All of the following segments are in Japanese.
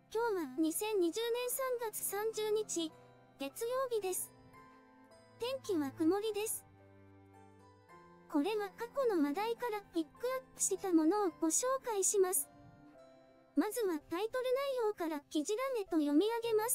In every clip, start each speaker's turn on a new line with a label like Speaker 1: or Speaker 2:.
Speaker 1: 今日は2020年3月30日、月曜日です。天気は曇りです。これは過去の話題からピックアップしたものをご紹介します。まずはタイトル内容から記事欄へと読み上げます。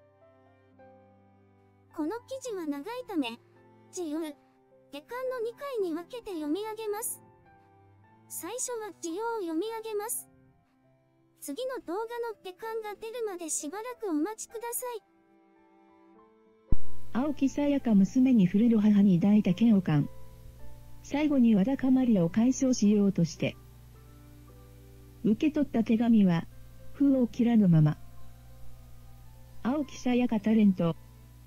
Speaker 1: この記事は長いため、自由、下巻の2回に分けて読み上げます。最初は字要を読み上げます。次の動画の下巻が出るまでしばらくお待ちください。
Speaker 2: 青木さやか娘に触れる母に抱いた嫌悪感。最後にわだかまりを解消しようとして。受け取った手紙は、封を切らぬまま。青木さやかタレント。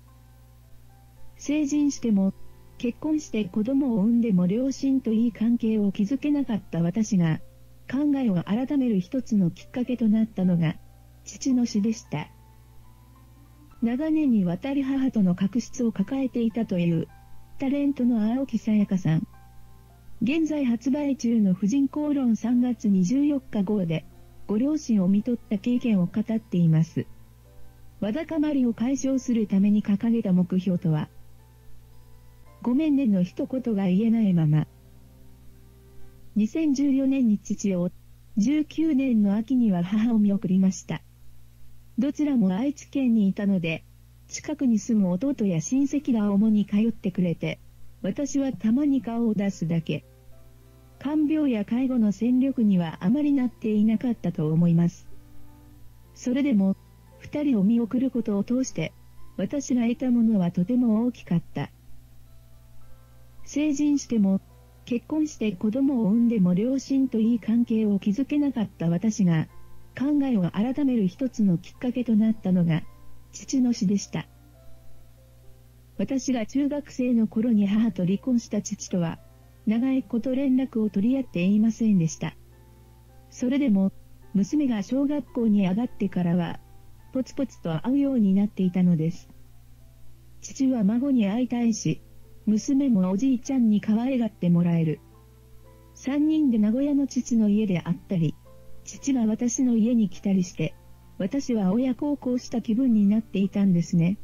Speaker 2: 成人しても、結婚して子供を産んでも両親といい関係を築けなかった私が、考えを改める一つのきっかけとなったのが、父の死でした。長年にわたり母との確執を抱えていたという、タレントの青木さやかさん。現在発売中の婦人公論3月24日号で、ご両親を看取った経験を語っています。わだかまりを解消するために掲げた目標とは、ごめんねの一言が言えないまま。2014年に父を、19年の秋には母を見送りました。どちらも愛知県にいたので、近くに住む弟や親戚が主に通ってくれて、私はたまに顔を出すだけ。看病や介護の戦力にはあまりなっていなかったと思います。それでも、二人を見送ることを通して、私が得たものはとても大きかった。成人しても、結婚して子供を産んでも両親といい関係を築けなかった私が、考えを改める一つのきっかけとなったのが、父の死でした。私が中学生の頃に母と離婚した父とは、長いこと連絡を取り合っていませんでした。それでも、娘が小学校に上がってからは、ポツポツと会うようになっていたのです。父は孫に会いたいし、娘もおじいちゃんに可愛がってもらえる。三人で名古屋の父の家で会ったり、父が私の家に来たりして、私は親孝行した気分になっていたんですね。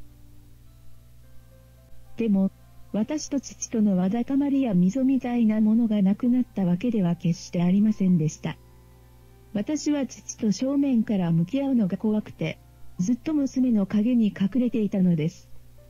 Speaker 2: でも、私と父とのわだかまりや溝みたいなものがなくなったわけでは決してありませんでした。私は父と正面から向き合うのが怖くて、ずっと娘の陰に隠れていたのです。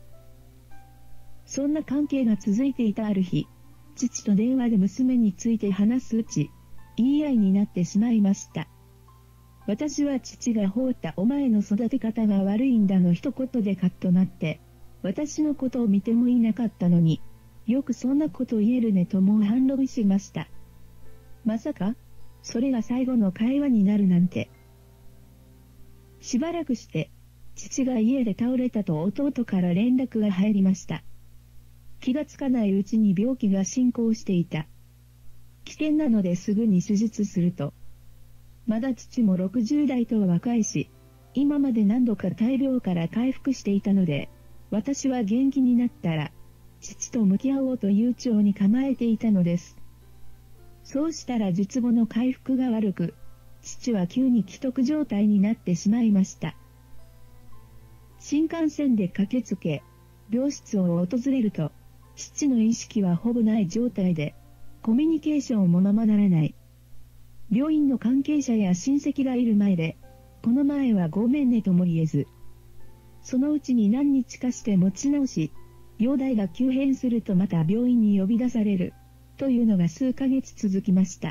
Speaker 2: そんな関係が続いていたある日、父と電話で娘について話すうち、言い合いになってしまいました。私は父が放ったお前の育て方が悪いんだの一言でカッとなって、私のことを見てもいなかったのに、よくそんなこと言えるねと猛反論しました。まさか、それが最後の会話になるなんて。しばらくして、父が家で倒れたと弟から連絡が入りました。気がつかないうちに病気が進行していた。危険なのですぐに手術すると。まだ父も60代とは若いし、今まで何度か大病から回復していたので、私は元気になったら、父と向き合おうと悠長に構えていたのです。そうしたら術後の回復が悪く、父は急に危篤状態になってしまいました。新幹線で駆けつけ、病室を訪れると、父の意識はほぼない状態で、コミュニケーションもままならない。病院の関係者や親戚がいる前で、この前はごめんねとも言えず、そのうちに何日かして持ち直し、容体が急変するとまた病院に呼び出される、というのが数ヶ月続きました。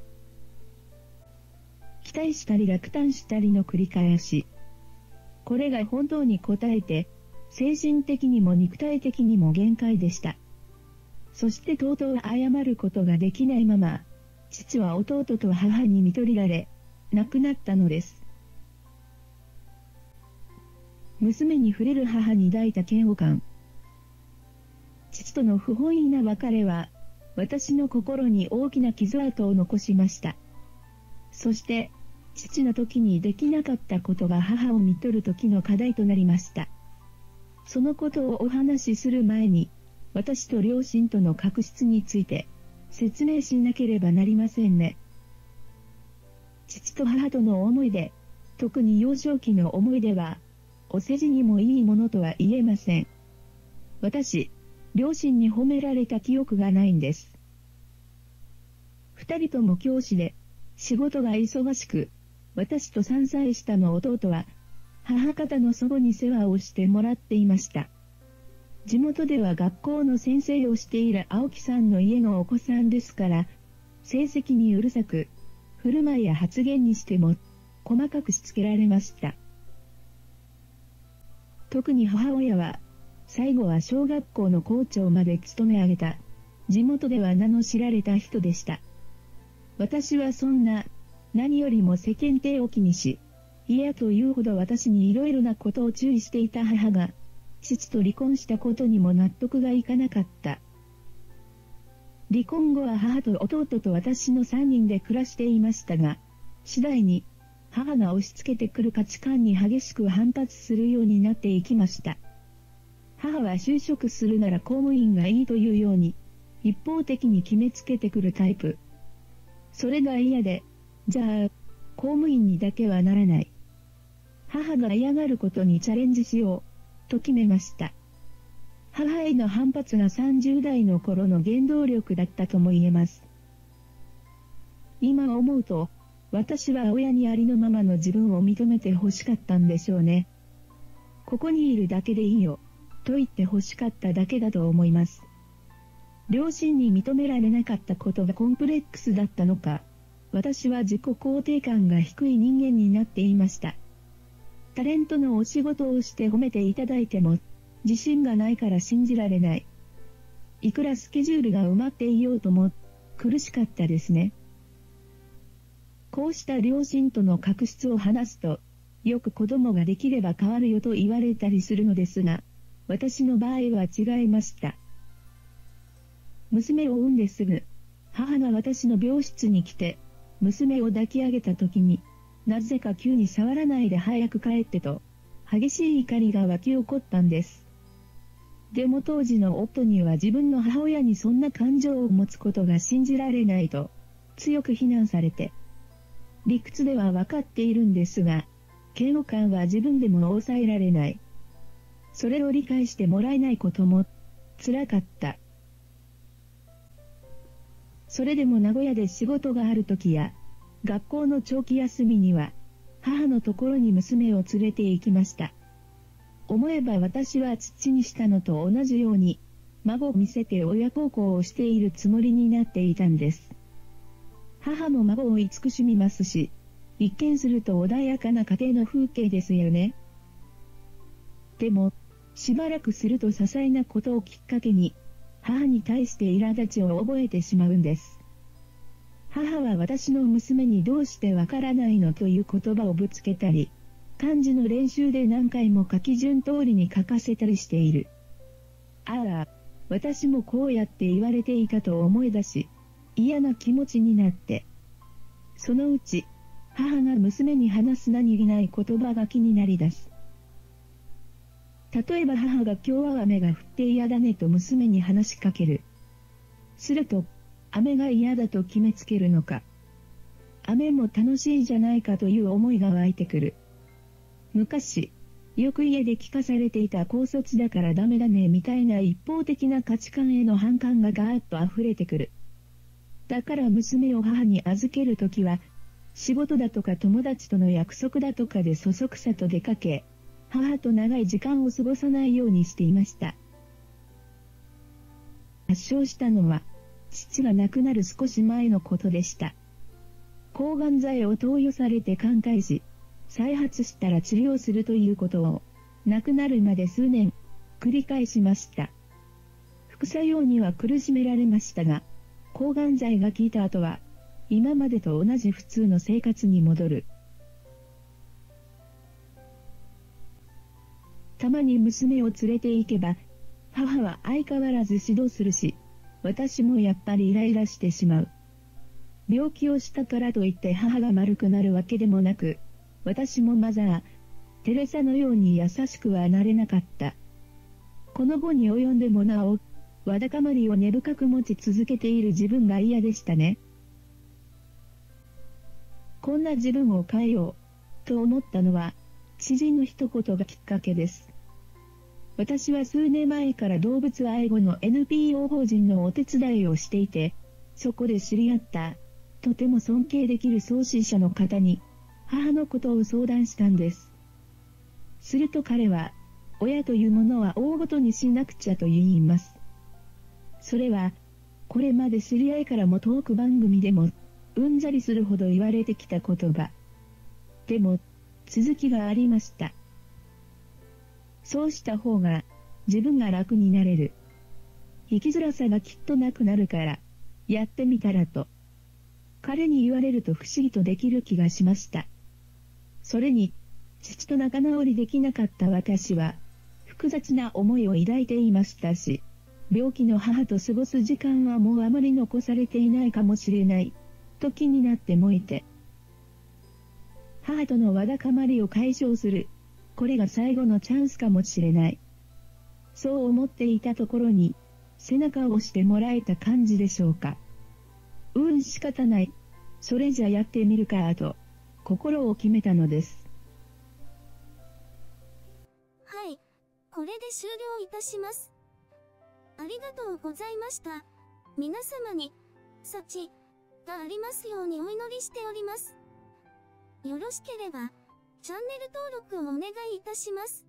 Speaker 2: 期待したり落胆したりの繰り返し。これが本当に応えて、精神的にも肉体的にも限界でした。そしてとうとう謝ることができないまま、父は弟と母に看取られ、亡くなったのです。娘に触れる母に抱いた嫌悪感。父との不本意な別れは、私の心に大きな傷跡を残しました。そして、父の時にできなかったことが母を看取る時の課題となりました。そのことをお話しする前に、私と両親との確執について、説明しなければなりませんね。父と母との思いで、 特に幼少期の思い出は、お世辞にもいいものとは言えません。私、両親に褒められた記憶がないんです。二人とも教師で、仕事が忙しく、私と3歳下の弟は、母方の祖母に世話をしてもらっていました。地元では学校の先生をしている青木さんの家のお子さんですから、成績にうるさく、振る舞いや発言にしても、細かくしつけられました。特に母親は、最後は小学校の校長まで務め上げた、地元では名の知られた人でした。私はそんな、何よりも世間体を気にし、嫌というほど私にいろいろなことを注意していた母が、父と離婚したことにも納得がいかなかった。離婚後は母と弟と私の3人で暮らしていましたが、次第に、母が押し付けてくる価値観に激しく反発するようになっていきました。母は就職するなら公務員がいいというように、一方的に決めつけてくるタイプ。それが嫌で、じゃあ、公務員にだけはならない。母が嫌がることにチャレンジしよう、と決めました。母への反発が30代の頃の原動力だったとも言えます。今思うと、私は親にありのままの自分を認めて欲しかったんでしょうね。ここにいるだけでいいよ、と言って欲しかっただけだと思います。両親に認められなかったことがコンプレックスだったのか、私は自己肯定感が低い人間になっていました。タレントのお仕事をして褒めていただいても、自信がないから信じられない。いくらスケジュールが埋まっていようとも、苦しかったですね。こうした両親との確執を話すと、よく子供ができれば変わるよと言われたりするのですが、私の場合は違いました。娘を産んですぐ、母が私の病室に来て、娘を抱き上げた時に、なぜか急に触らないで早く帰ってと、激しい怒りが湧き起こったんです。でも当時の夫には自分の母親にそんな感情を持つことが信じられないと、強く非難されて、理屈では分かっているんですが、嫌悪感は自分でも抑えられない。それを理解してもらえないことも、辛かった。それでも名古屋で仕事がある時や、学校の長期休みには、母のところに娘を連れて行きました。思えば私は父にしたのと同じように、孫を見せて親孝行をしているつもりになっていたんです。母も孫を慈しみますし、一見すると穏やかな家庭の風景ですよね。でも、しばらくすると些細なことをきっかけに、母に対して苛立ちを覚えてしまうんです。母は私の娘にどうしてわからないのという言葉をぶつけたり、漢字の練習で何回も書き順通りに書かせたりしている。ああ、私もこうやって言われていたと思い出し、嫌な気持ちになって。そのうち、母が娘に話す何気ない言葉が気になり出す。例えば母が今日は雨が降って嫌だねと娘に話しかける。すると、雨が嫌だと決めつけるのか。雨も楽しいじゃないかという思いが湧いてくる。昔、よく家で聞かされていた高卒だからダメだねみたいな一方的な価値観への反感がガーッと溢れてくる。だから娘を母に預けるときは、仕事だとか友達との約束だとかでそそくさと出かけ、母と長い時間を過ごさないようにしていました。発症したのは、父が亡くなる少し前のことでした。抗がん剤を投与されて寛解し、再発したら治療するということを、亡くなるまで数年、繰り返しました。副作用には苦しめられましたが、抗がん剤が効いた後は、今までと同じ普通の生活に戻る。たまに娘を連れて行けば、母は相変わらず指導するし、私もやっぱりイライラしてしまう。病気をしたからといって母が丸くなるわけでもなく、私もマザー・テレサのように優しくはなれなかった。この後に及んでもなお、わだかまりを根深く持ち続けている自分が嫌でしたね。こんな自分を変えよう、 と思ったのは、知人の一言がきっかけです。私は数年前から動物愛護の NPO 法人のお手伝いをしていて、そこで知り合った、とても尊敬できる創始者の方に、母のことを相談したんです。すると彼は、親というものは大ごとにしなくちゃと言います。それは、これまで知り合いからもトーク番組でも、うんざりするほど言われてきた言葉。でも、続きがありました。そうした方が、自分が楽になれる。生きづらさがきっとなくなるから、やってみたらと。彼に言われると不思議とできる気がしました。それに、父と仲直りできなかった私は、複雑な思いを抱いていましたし、病気の母と過ごす時間はもうあまり残されていないかもしれない、と気になってもいて。母とのわだかまりを解消する、これが最後のチャンスかもしれない。そう思っていたところに、背中を押してもらえた感じでしょうか。仕方ない。それじゃやってみるかと、心を決めたのです。
Speaker 1: はい、これで終了いたします。ありがとうございました。皆様に、幸がありますようにお祈りしております。よろしければ、チャンネル登録をお願いいたします。